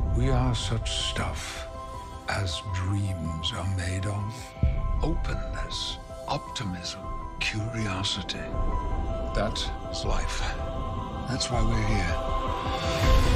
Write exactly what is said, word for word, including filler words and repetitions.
We are such stuff as dreams are made of. Openness, optimism, curiosity. That's life. That's why we're here.